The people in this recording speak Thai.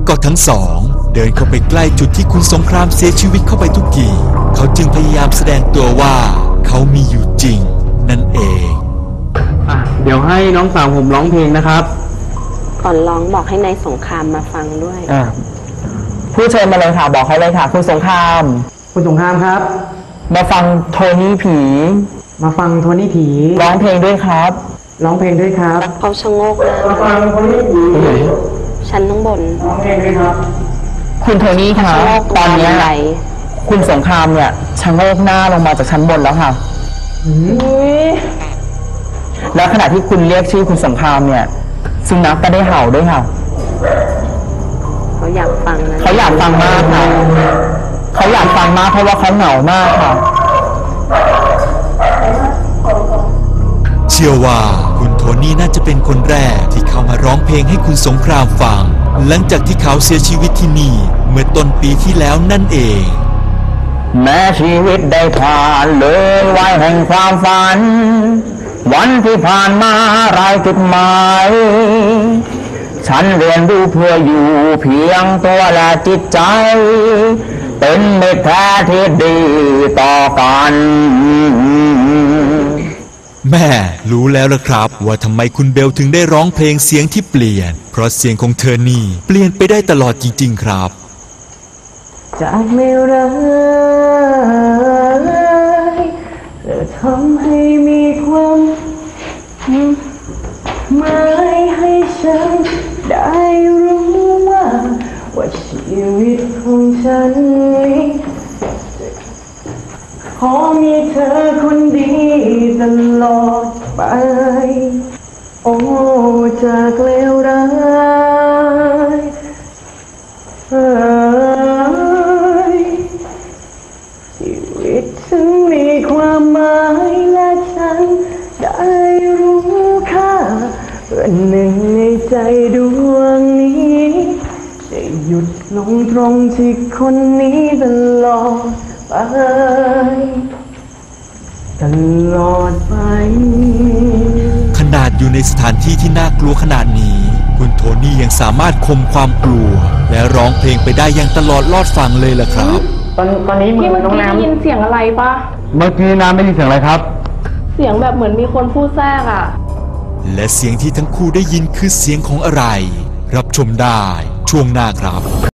ก็ทั้งสองเดินเข้าไปใกล้จุดที่คุณสงครามเสียชีวิตเข้าไปทุกทีเขาจึงพยายามแสดงตัวว่าเขามีอยู่จริงนั่นเองเดี๋ยวให้น้องสาวผมร้องเพลงนะครับก่อนร้องบอกให้นายสงครามมาฟังด้วยผู้เชิญมาเลยค่ะบอกเขาเลยค่ะคุณสงครามครับมาฟังโทนี่ผีมาฟังโทนี่ผีร้องเพลงด้วยครับเขาชะโงกหน้ามาฟังโทนี่ผีชั้นข้างบนร้องเพลงด้วยครับคุณโทนี่คะตอนนี้คุณสงครามเนี่ยชะโงกหน้าลงมาจากชั้นบนแล้วค่ะแล้วขณะที่คุณเรียกชื่อคุณสงครามเนี่ยสุนัขก็ได้เห่าด้วยค่ะเขาอยากฟังนะเขาอยากฟังมากค่ะเขาอยากฟังมากเพราะว่าเขาเหงามากค่ะเชื่อว่าคุณโทนี่น่าจะเป็นคนแรกที่เข้ามาร้องเพลงให้คุณสงครามฟังหลังจากที่เขาเสียชีวิตที่นี่เมื่อต้นปีที่แล้วนั่นเองแม้ชีวิตได้ผ่านเลยวัยแห่งความฝันวันที่ผ่านมาไร้จุดหมายฉันเรียนรู้เพื่ออยู่เพียงตัวและจิตใจเป็นมิตรแท้ที่ดีต่อกันแม่รู้แล้วล่ะครับว่าทำไมคุณเบลถึงได้ร้องเพลงเสียงที่เปลี่ยนเพราะเสียงของเธอนี่เปลี่ยนไปได้ตลอดจริงๆครับจากไม่ร้ายจะทำให้มีความหมายให้ฉันได้รู้ว่าชีวิตของฉันนี้ขอมีเธอคนดีตลอดไปโอ้จากเลวร้ายชีวิตฉันมีความหมายและฉันได้รู้ค่าเป็นหนึ่งในใจดวงนี้จะหยุดลงตรงที่คนนี้ตลอดไปขนาดอยู่ในสถานที่ที่น่ากลัวขนาดนี้คุณโทนี่ยังสามารถข่มความกลัวและร้องเพลงไปได้อย่างตลอดรอดฟังเลยล่ะครับตอนนี้พี่เมื่อกี้ได้ยินเสียงอะไรปะเมื่อกี้น้ำไม่ได้ยินเสียงอะไรครับเสียงแบบเหมือนมีคนพูดแทรกอ่ะและเสียงที่ทั้งคู่ได้ยินคือเสียงของอะไรรับชมได้ช่วงหน้าครับ